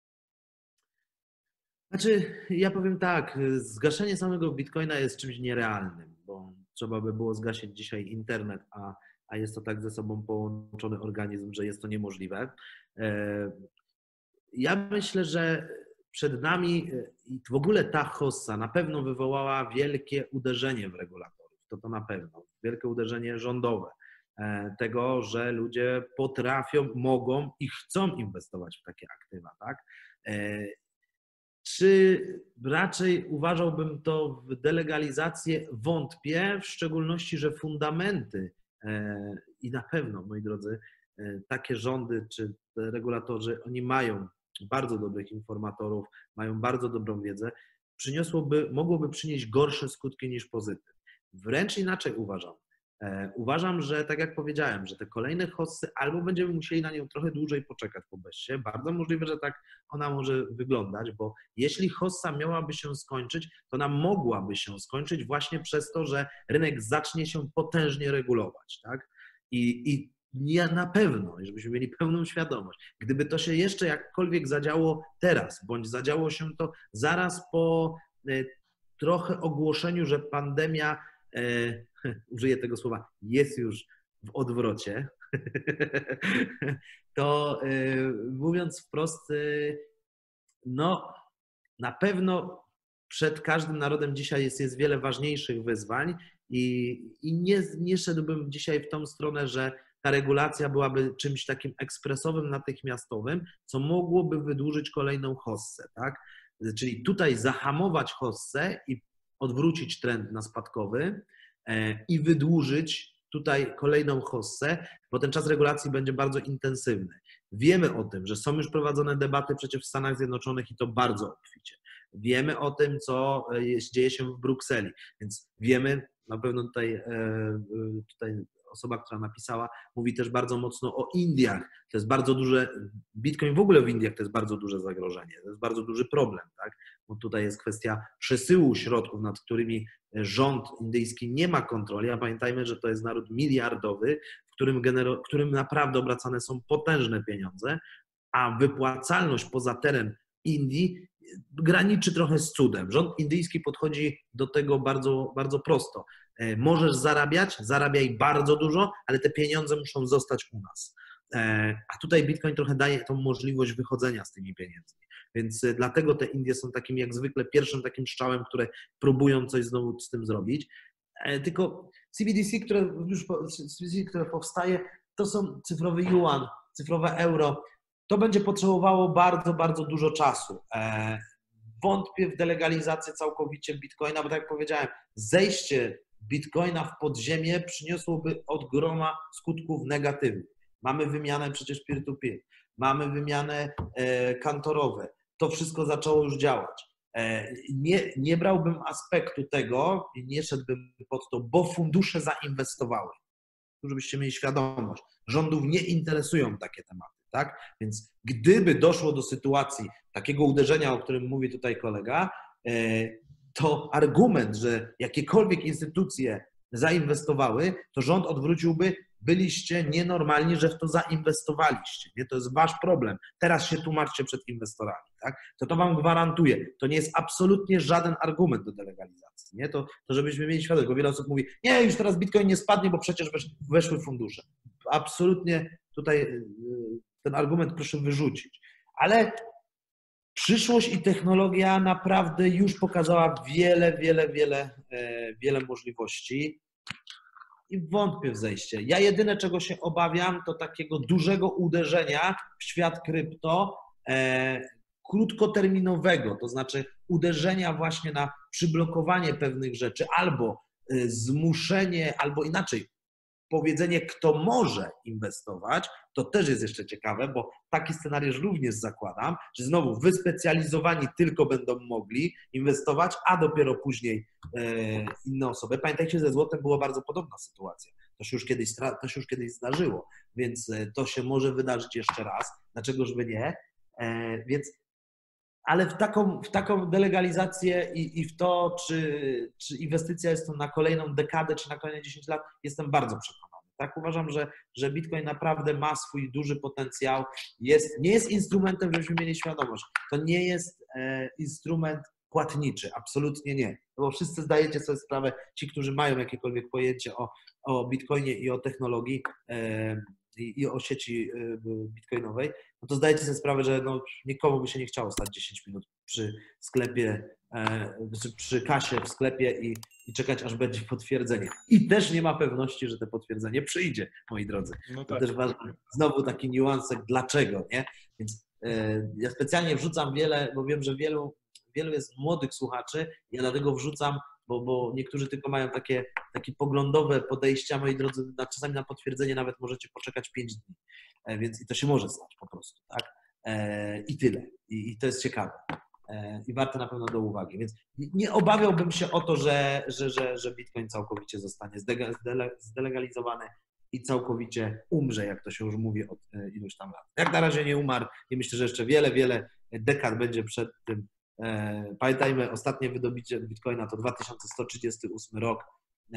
Znaczy, ja powiem tak, zgaszenie samego Bitcoina jest czymś nierealnym, bo trzeba by było zgasić dzisiaj internet, a, a jest to tak ze sobą połączony organizm, że jest to niemożliwe. Ja myślę, że przed nami i w ogóle ta hossa na pewno wywołała wielkie uderzenie w regulatorów. To to na pewno. Wielkie uderzenie rządowe. Tego, że ludzie potrafią, mogą i chcą inwestować w takie aktywa, tak? Czy raczej uważałbym to w delegalizację? Wątpię, w szczególności, że fundamenty i na pewno, moi drodzy, takie rządy czy regulatorzy, oni mają bardzo dobrych informatorów, mają bardzo dobrą wiedzę, przyniosłoby, mogłoby przynieść gorsze skutki niż pozytyw. Wręcz inaczej uważam. Uważam, że tak jak powiedziałem, że te kolejne hossy albo będziemy musieli na nią trochę dłużej poczekać po bezsie. Bardzo możliwe, że tak ona może wyglądać, bo jeśli hossa miałaby się skończyć, to ona mogłaby się skończyć właśnie przez to, że rynek zacznie się potężnie regulować. Tak? I, i nie na pewno, żebyśmy mieli pełną świadomość, gdyby to się jeszcze jakkolwiek zadziało teraz, bądź zadziało się to zaraz po trochę ogłoszeniu, że pandemia, e, użyję tego słowa, jest już w odwrocie, to e, mówiąc wprost, e, no na pewno przed każdym narodem dzisiaj jest, jest wiele ważniejszych wyzwań i, i nie, nie szedłbym dzisiaj w tą stronę, że ta regulacja byłaby czymś takim ekspresowym, natychmiastowym, co mogłoby wydłużyć kolejną hossę, tak? Czyli tutaj zahamować hossę i odwrócić trend na spadkowy i wydłużyć tutaj kolejną hossę, bo ten czas regulacji będzie bardzo intensywny. Wiemy o tym, że są już prowadzone debaty przecież w Stanach Zjednoczonych i to bardzo obficie. Wiemy o tym, co dzieje się w Brukseli, więc wiemy, na pewno tutaj, tutaj osoba, która napisała, mówi też bardzo mocno o Indiach. To jest bardzo duże, Bitcoin w ogóle w Indiach to jest bardzo duże zagrożenie, to jest bardzo duży problem, tak? Bo tutaj jest kwestia przesyłu środków, nad którymi rząd indyjski nie ma kontroli, a pamiętajmy, że to jest naród miliardowy, w którym, genero, w którym naprawdę obracane są potężne pieniądze, a wypłacalność poza teren Indii graniczy trochę z cudem. Rząd indyjski podchodzi do tego bardzo, bardzo prosto. Możesz zarabiać, zarabiaj bardzo dużo, ale te pieniądze muszą zostać u nas. A tutaj Bitcoin trochę daje tą możliwość wychodzenia z tymi pieniędzmi. Więc dlatego te Indie są takim jak zwykle pierwszym takim strzałem, które próbują coś znowu z tym zrobić. Tylko C B D C, które już C B D C, które powstaje, to są cyfrowy yuan, cyfrowe euro. To będzie potrzebowało bardzo, bardzo dużo czasu. Wątpię w delegalizację całkowicie Bitcoina, bo tak jak powiedziałem, zejście Bitcoina w podziemie przyniosłoby od groma skutków negatywnych. Mamy wymianę przecież peer-to-peer, mamy wymianę e, kantorowe. To wszystko zaczęło już działać. E, nie, nie brałbym aspektu tego i nie szedłbym pod to, bo fundusze zainwestowały. Żebyście mieli świadomość, rządów nie interesują takie tematy, tak? Więc gdyby doszło do sytuacji takiego uderzenia, o którym mówi tutaj kolega, e, to argument, że jakiekolwiek instytucje zainwestowały, to rząd odwróciłby, byliście nienormalni, że w to zainwestowaliście. Nie? To jest wasz problem. Teraz się tłumaczcie przed inwestorami. Tak? To to wam gwarantuję. To nie jest absolutnie żaden argument do delegalizacji. Nie? To, to żebyśmy mieli świadomość, bo wiele osób mówi, nie, już teraz Bitcoin nie spadnie, bo przecież weszły fundusze. Absolutnie tutaj ten argument proszę wyrzucić. Ale przyszłość i technologia naprawdę już pokazała wiele, wiele, wiele, wiele możliwości i wątpię w zejście. Ja jedyne, czego się obawiam, to takiego dużego uderzenia w świat krypto e, krótkoterminowego, to znaczy uderzenia właśnie na przyblokowanie pewnych rzeczy albo e, zmuszenie, albo inaczej, powiedzenie, kto może inwestować, to też jest jeszcze ciekawe, bo taki scenariusz również zakładam, że znowu wyspecjalizowani tylko będą mogli inwestować, a dopiero później e, inne osoby. Pamiętajcie, ze złotem była bardzo podobna sytuacja. To się już kiedyś, to się już kiedyś zdarzyło, więc to się może wydarzyć jeszcze raz. Dlaczegoż by nie? E, więc, ale w taką, w taką delegalizację i, i w to, czy, czy inwestycja jest to na kolejną dekadę, czy na kolejne dziesięć lat, jestem bardzo przekonany. Tak, uważam, że, że Bitcoin naprawdę ma swój duży potencjał. Jest, nie jest instrumentem, żebyśmy mieli świadomość. To nie jest e, instrument płatniczy, absolutnie nie. Bo wszyscy zdajecie sobie sprawę, ci, którzy mają jakiekolwiek pojęcie o, o Bitcoinie i o technologii e, i, i o sieci e, bitcoinowej, no to zdajecie sobie sprawę, że no, nikomu by się nie chciało stać dziesięć minut przy sklepie, e, przy, przy kasie w sklepie i i czekać, aż będzie potwierdzenie. I też nie ma pewności, że to potwierdzenie przyjdzie, moi drodzy. No to tak. też ważny, znowu taki niuansek, dlaczego, nie? Więc e, ja specjalnie wrzucam wiele, bo wiem, że wielu, wielu jest młodych słuchaczy, ja dlatego wrzucam, bo, bo niektórzy tylko mają takie, takie poglądowe podejścia, moi drodzy, na, czasami na potwierdzenie nawet możecie poczekać pięć dni, e, więc i to się może stać po prostu, tak? E, I tyle. I, I to jest ciekawe. I warte na pewno do uwagi. Więc nie obawiałbym się o to, że, że, że, że Bitcoin całkowicie zostanie zdelegalizowany i całkowicie umrze, jak to się już mówi od iluś tam lat. Jak na razie nie umarł i myślę, że jeszcze wiele, wiele dekad będzie przed tym. Pamiętajmy, ostatnie wydobycie Bitcoina to dwa tysiące sto trzydziesty ósmy rok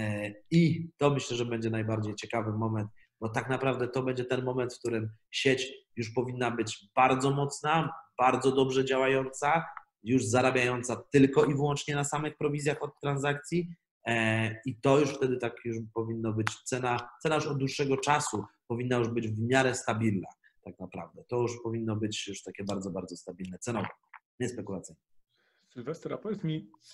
i to myślę, że będzie najbardziej ciekawy moment, bo tak naprawdę to będzie ten moment, w którym sieć już powinna być bardzo mocna, bardzo dobrze działająca, już zarabiająca tylko i wyłącznie na samych prowizjach od transakcji i to już wtedy tak już powinno być, cena, cena już od dłuższego czasu powinna już być w miarę stabilna tak naprawdę. To już powinno być już takie bardzo, bardzo stabilne cenowo, nie spekulacyjne. Sylwester, a powiedz mi,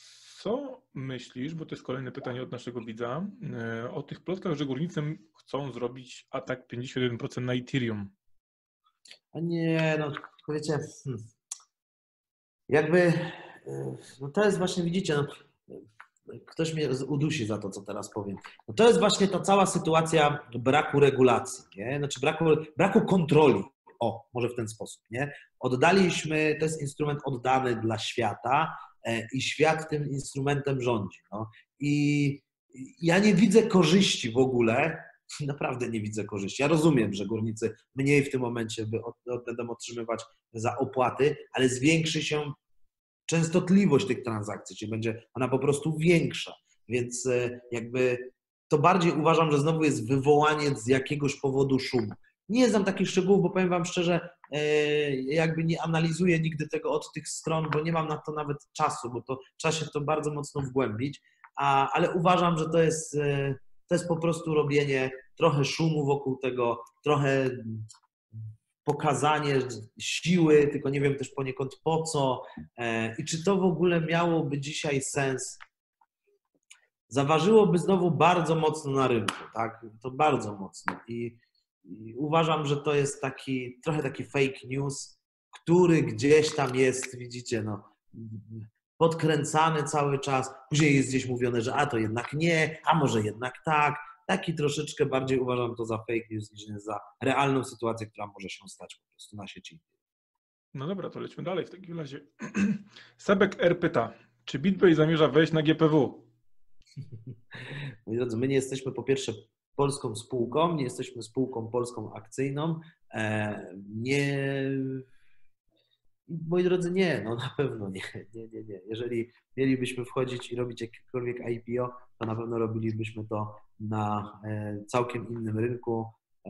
Co myślisz, bo to jest kolejne pytanie od naszego widza, o tych plotkach, że górnicy chcą zrobić atak pięćdziesiąt jeden procent na Ethereum? A nie, no wiecie, hmm, jakby, no to jest właśnie, widzicie, no, ktoś mnie udusi za to, co teraz powiem. No to jest właśnie ta cała sytuacja braku regulacji, nie? Znaczy braku, braku kontroli. O, może w ten sposób, nie? Oddaliśmy, to jest instrument oddany dla świata e, i świat tym instrumentem rządzi. No. I ja nie widzę korzyści w ogóle, naprawdę nie widzę korzyści. Ja rozumiem, że górnicy mniej w tym momencie by od, od, będą otrzymywać za opłaty, ale zwiększy się częstotliwość tych transakcji, czyli będzie ona po prostu większa. Więc jakby to bardziej uważam, że znowu jest wywołanie z jakiegoś powodu szumu. Nie znam takich szczegółów, bo powiem wam szczerze, jakby nie analizuję nigdy tego od tych stron, bo nie mam na to nawet czasu, bo to trzeba się w to bardzo mocno wgłębić, a, ale uważam, że to jest, to jest po prostu robienie trochę szumu wokół tego, trochę pokazanie siły, tylko nie wiem też poniekąd po co i czy to w ogóle miałoby dzisiaj sens. Zaważyłoby znowu bardzo mocno na rynku, tak? To bardzo mocno i, i uważam, że to jest taki trochę taki fake news, który gdzieś tam jest, widzicie, no, podkręcany cały czas, później jest gdzieś mówione, że a to jednak nie, a może jednak tak. Taki troszeczkę bardziej uważam to za fake news niż za realną sytuację, która może się stać po prostu na sieci. No dobra, to lećmy dalej w takim razie. Sebek R pyta, czy BitBay zamierza wejść na G P W? Moi drodzy, my nie jesteśmy po pierwsze polską spółką, nie jesteśmy spółką polską akcyjną. Nie, moi drodzy, nie, no na pewno nie, nie, nie, nie. Jeżeli mielibyśmy wchodzić i robić jakiekolwiek I P O, to na pewno robilibyśmy to na całkiem innym rynku,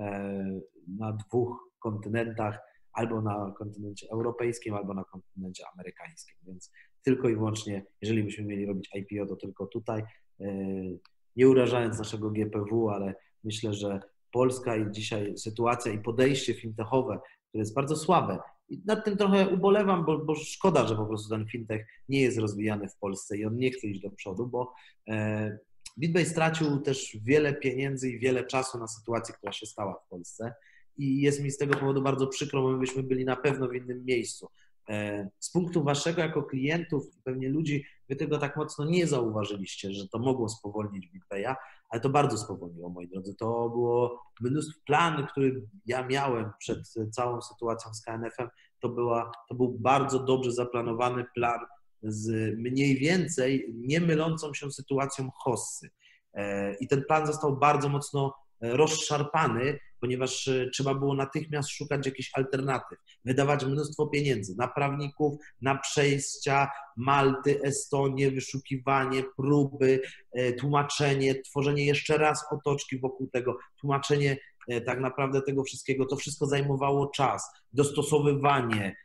na dwóch kontynentach, albo na kontynencie europejskim, albo na kontynencie amerykańskim, więc tylko i wyłącznie, jeżeli byśmy mieli robić I P O, to tylko tutaj, nie urażając naszego G P W, ale myślę, że Polska i dzisiaj sytuacja i podejście fintechowe, które jest bardzo słabe, i nad tym trochę ubolewam, bo, bo szkoda, że po prostu ten fintech nie jest rozwijany w Polsce i on nie chce iść do przodu, bo e, BitBay stracił też wiele pieniędzy i wiele czasu na sytuację, która się stała w Polsce i jest mi z tego powodu bardzo przykro, bo my byśmy byli na pewno w innym miejscu. E, z punktu waszego jako klientów, pewnie ludzi, wy tego tak mocno nie zauważyliście, że to mogło spowolnić BitBaya, ale to bardzo spowolniło, moi drodzy. To było mnóstwo planów, który ja miałem przed całą sytuacją z K N F-em. To, była, to był bardzo dobrze zaplanowany plan z mniej więcej nie mylącą się sytuacją Hossy. I ten plan został bardzo mocno rozszarpany, ponieważ trzeba było natychmiast szukać jakichś alternatyw, wydawać mnóstwo pieniędzy na prawników, na przejścia, Malty, Estonię, wyszukiwanie, próby, tłumaczenie, tworzenie jeszcze raz otoczki wokół tego, tłumaczenie tak naprawdę tego wszystkiego. To wszystko zajmowało czas, dostosowywanie,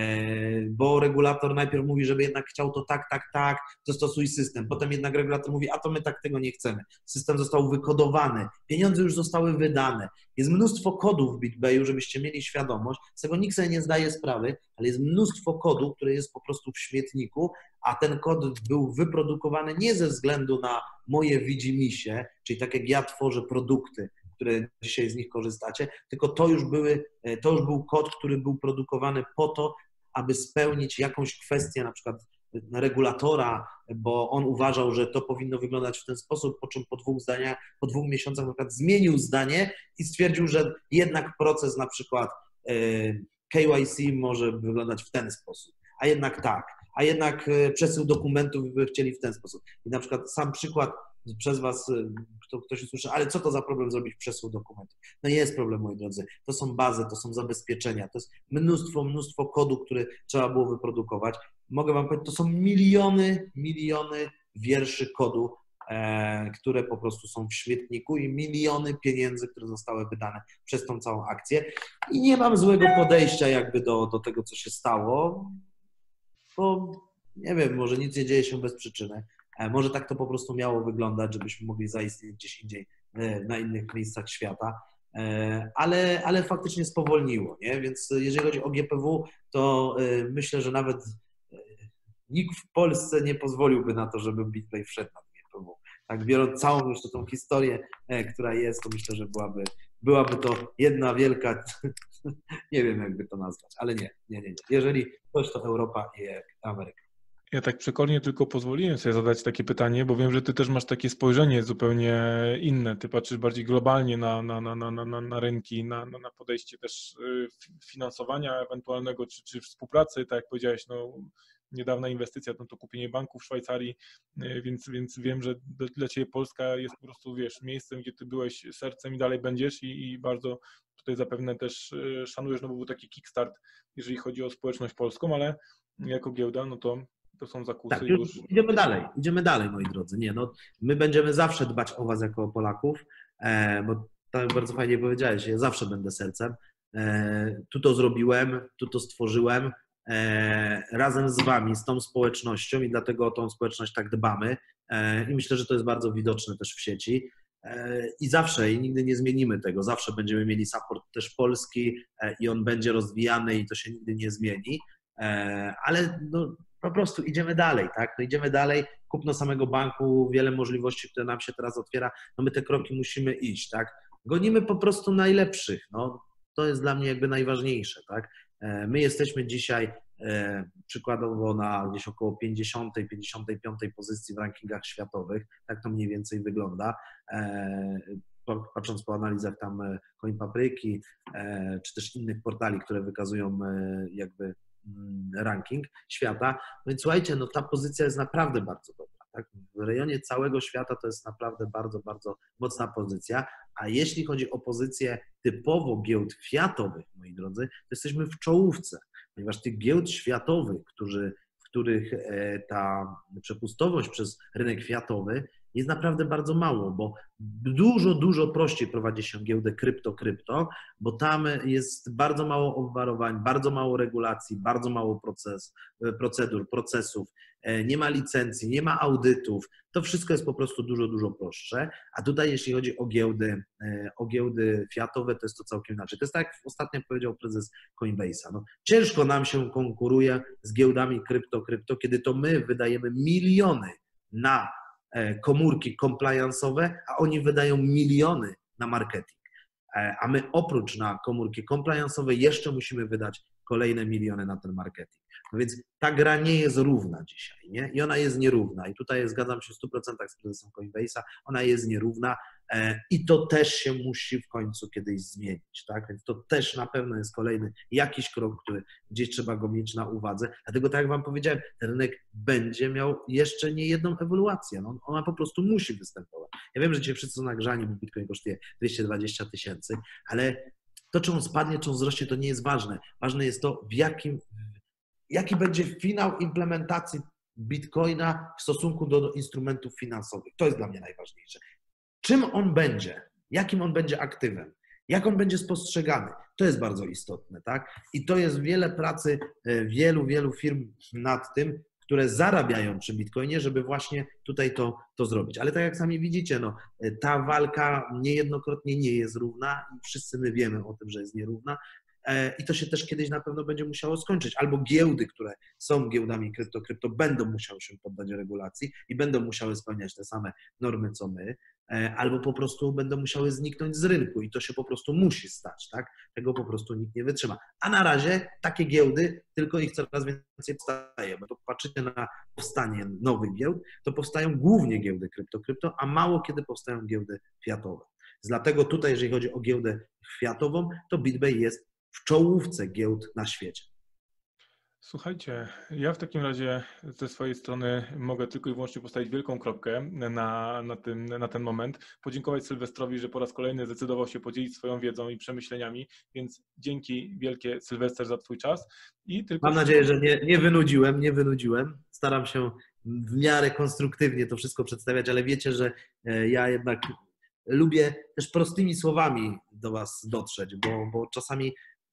bo regulator najpierw mówi, żeby jednak chciał to tak, tak, tak, dostosuj system. Potem jednak regulator mówi, a to my tak tego nie chcemy. System został wykodowany, pieniądze już zostały wydane. Jest mnóstwo kodów w BitBayu, żebyście mieli świadomość. Z tego nikt sobie nie zdaje sprawy, ale jest mnóstwo kodu, które jest po prostu w śmietniku, a ten kod był wyprodukowany nie ze względu na moje widzimisię, czyli tak jak ja tworzę produkty, które dzisiaj z nich korzystacie, tylko to już, były, to już był kod, który był produkowany po to, aby spełnić jakąś kwestię na przykład regulatora, bo on uważał, że to powinno wyglądać w ten sposób, po czym po dwóch zdaniach, po dwóch miesiącach na przykład zmienił zdanie i stwierdził, że jednak proces na przykład K Y C może wyglądać w ten sposób, a jednak tak, a jednak przesył dokumentów by chcieli w ten sposób. I na przykład sam przykład przez was, kto, ktoś usłyszy, ale co to za problem zrobić przesył dokumentów? No nie jest problem, moi drodzy. To są bazy, to są zabezpieczenia, to jest mnóstwo, mnóstwo kodu, który trzeba było wyprodukować. Mogę wam powiedzieć, to są miliony, miliony wierszy kodu, e, które po prostu są w śmietniku i miliony pieniędzy, które zostały wydane przez tą całą akcję. I nie mam złego podejścia jakby do, do tego, co się stało, bo nie wiem, może nic nie dzieje się bez przyczyny. Może tak to po prostu miało wyglądać, żebyśmy mogli zaistnieć gdzieś indziej na innych miejscach świata, ale, ale faktycznie spowolniło, nie? Więc jeżeli chodzi o G P W, to myślę, że nawet nikt w Polsce nie pozwoliłby na to, żeby BitPay wszedł na giełdową. Tak, biorąc całą jeszcze tą historię, która jest, to myślę, że byłaby, byłaby to jedna wielka, nie wiem jakby to nazwać, ale nie, nie, nie, nie. Jeżeli coś, to Europa i Ameryka. Ja tak przekornie tylko pozwoliłem sobie zadać takie pytanie, bo wiem, że ty też masz takie spojrzenie zupełnie inne. Ty patrzysz bardziej globalnie na, na, na, na, na, na rynki, na, na podejście też finansowania ewentualnego, czy, czy współpracy, tak jak powiedziałeś, no niedawna inwestycja, no to kupienie banku w Szwajcarii, więc, więc wiem, że dla ciebie Polska jest po prostu, wiesz, miejscem, gdzie ty byłeś sercem i dalej będziesz i, i bardzo tutaj zapewne też szanujesz, no bo był taki kickstart, jeżeli chodzi o społeczność polską, ale jako giełda, no to to są zakusy tak, już. Idziemy dalej, idziemy dalej, moi drodzy. Nie, no, my będziemy zawsze dbać o was jako o Polaków, e, bo tak bardzo fajnie powiedziałeś, ja zawsze będę sercem. E, tu to zrobiłem, tu to stworzyłem e, razem z wami, z tą społecznością i dlatego o tą społeczność tak dbamy e, i myślę, że to jest bardzo widoczne też w sieci. E, I zawsze, i nigdy nie zmienimy tego, zawsze będziemy mieli support też polski e, i on będzie rozwijany i to się nigdy nie zmieni, e, ale no, po prostu idziemy dalej, tak? No idziemy dalej, kupno samego banku, wiele możliwości, które nam się teraz otwiera, no my te kroki musimy iść, tak? Gonimy po prostu najlepszych, no to jest dla mnie jakby najważniejsze, tak? My jesteśmy dzisiaj e, przykładowo na gdzieś około pięćdziesiątej, pięćdziesiątej piątej pozycji w rankingach światowych, tak to mniej więcej wygląda, e, patrząc po analizach tam CoinPapryki, e, czy też innych portali, które wykazują e, jakby ranking świata. No więc słuchajcie, no ta pozycja jest naprawdę bardzo dobra. Tak? W rejonie całego świata to jest naprawdę bardzo, bardzo mocna pozycja, a jeśli chodzi o pozycję typowo giełd fiatowych, moi drodzy, to jesteśmy w czołówce, ponieważ tych giełd światowych, którzy, w których ta przepustowość przez rynek fiatowy jest naprawdę bardzo mało, bo dużo, dużo prościej prowadzi się giełdę krypto-krypto, bo tam jest bardzo mało obwarowań, bardzo mało regulacji, bardzo mało proces, procedur, procesów, nie ma licencji, nie ma audytów, to wszystko jest po prostu dużo, dużo prostsze, a tutaj jeśli chodzi o giełdy, o giełdy fiatowe, to jest to całkiem inaczej. To jest tak, jak ostatnio powiedział prezes Coinbase'a, no, ciężko nam się konkuruje z giełdami krypto-krypto, kiedy to my wydajemy miliony na komórki compliance'owe, a oni wydają miliony na marketing. A my oprócz na komórki compliance'owe jeszcze musimy wydać kolejne miliony na ten marketing. No więc ta gra nie jest równa dzisiaj, nie? I ona jest nierówna. I tutaj zgadzam się w stu procentach z prezesem Coinbase'a, ona jest nierówna i to też się musi w końcu kiedyś zmienić, tak? Więc to też na pewno jest kolejny jakiś krok, który gdzieś trzeba go mieć na uwadze. Dlatego tak jak wam powiedziałem, ten rynek będzie miał jeszcze nie jedną ewaluację. No, ona po prostu musi występować. Ja wiem, że dzisiaj wszyscy są nagrzani, bo Bitcoin kosztuje dwieście dwadzieścia tysięcy, ale to, czy on spadnie, czy on wzrośnie, to nie jest ważne. Ważne jest to, w jakim, jaki będzie finał implementacji Bitcoina w stosunku do, do instrumentów finansowych. To jest dla mnie najważniejsze. Czym on będzie? Jakim on będzie aktywem? Jak on będzie spostrzegany? To jest bardzo istotne, tak? I to jest wiele pracy wielu, wielu firm nad tym, które zarabiają przy Bitcoinie, żeby właśnie tutaj to, to zrobić. Ale tak jak sami widzicie, no, ta walka niejednokrotnie nie jest równa i wszyscy my wiemy o tym, że jest nierówna i to się też kiedyś na pewno będzie musiało skończyć. Albo giełdy, które są giełdami krypto, krypto będą musiały się poddać regulacji i będą musiały spełniać te same normy, co my, albo po prostu będą musiały zniknąć z rynku i to się po prostu musi stać, tak? Tego po prostu nikt nie wytrzyma. A na razie takie giełdy, tylko ich coraz więcej powstaje, bo to patrzycie na powstanie nowych giełd, to powstają głównie giełdy krypto, krypto, a mało kiedy powstają giełdy fiatowe. Dlatego tutaj, jeżeli chodzi o giełdę fiatową, to BitBay jest w czołówce giełd na świecie. Słuchajcie, ja w takim razie ze swojej strony mogę tylko i wyłącznie postawić wielką kropkę na, na, tym, na ten moment. Podziękować Sylwestrowi, że po raz kolejny zdecydował się podzielić swoją wiedzą i przemyśleniami, więc dzięki wielkie, Sylwester, za twój czas. I tylko Mam nadzieję, że nie, nie wynudziłem, nie wynudziłem. Staram się w miarę konstruktywnie to wszystko przedstawiać, ale wiecie, że ja jednak lubię też prostymi słowami do was dotrzeć, bo, bo czasami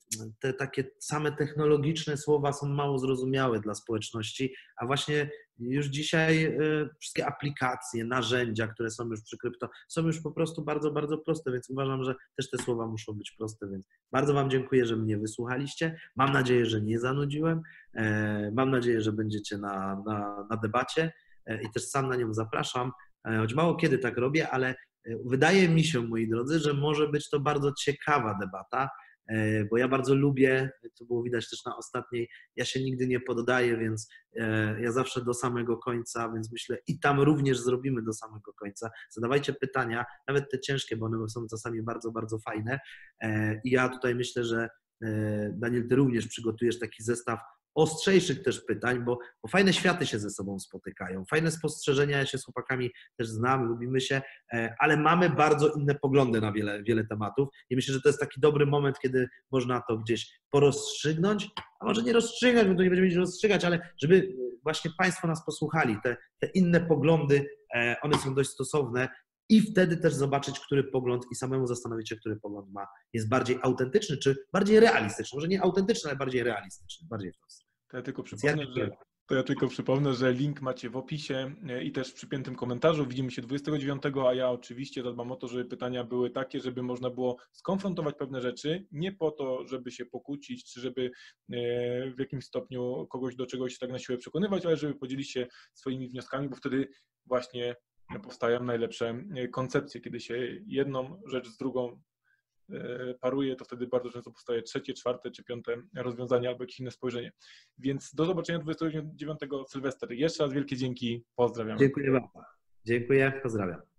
te takie same technologiczne słowa są mało zrozumiałe dla społeczności, a właśnie już dzisiaj wszystkie aplikacje, narzędzia, które są już przy krypto, są już po prostu bardzo, bardzo proste, więc uważam, że też te słowa muszą być proste, więc bardzo Wam dziękuję, że mnie wysłuchaliście. Mam nadzieję, że nie zanudziłem. Mam nadzieję, że będziecie na, na, na debacie i też sam na nią zapraszam, choć mało kiedy tak robię, ale wydaje mi się, moi drodzy, że może być to bardzo ciekawa debata, bo ja bardzo lubię, to było widać też na ostatniej, ja się nigdy nie poddaję, więc ja zawsze do samego końca, więc myślę i tam również zrobimy do samego końca. Zadawajcie pytania, nawet te ciężkie, bo one są czasami bardzo, bardzo fajne i ja tutaj myślę, że Daniel, ty również przygotujesz taki zestaw ostrzejszych też pytań, bo, bo fajne światy się ze sobą spotykają, fajne spostrzeżenia, ja się z chłopakami też znam, lubimy się, ale mamy bardzo inne poglądy na wiele, wiele tematów i myślę, że to jest taki dobry moment, kiedy można to gdzieś porozstrzygnąć, a może nie rozstrzygnąć, bo to nie będziemy nic rozstrzygać, ale żeby właśnie Państwo nas posłuchali, te, te inne poglądy, one są dość stosowne i wtedy też zobaczyć, który pogląd i samemu zastanowić się, który pogląd ma, jest bardziej autentyczny, czy bardziej realistyczny. Może nie autentyczny, ale bardziej realistyczny, bardziej w tą stronę. To ja tylko przypomnę, że, to ja tylko przypomnę, że link macie w opisie i też w przypiętym komentarzu. Widzimy się dwudziestego dziewiątego, a ja oczywiście zadbam o to, żeby pytania były takie, żeby można było skonfrontować pewne rzeczy, nie po to, żeby się pokłócić, czy żeby w jakimś stopniu kogoś do czegoś tak na siłę przekonywać, ale żeby podzielić się swoimi wnioskami, bo wtedy właśnie powstają najlepsze koncepcje. Kiedy się jedną rzecz z drugą paruje, to wtedy bardzo często powstaje trzecie, czwarte czy piąte rozwiązanie albo jakieś inne spojrzenie. Więc do zobaczenia dwudziestego dziewiątego Sylwester. Jeszcze raz wielkie dzięki. Pozdrawiam. Dziękuję bardzo. Dziękuję. Pozdrawiam.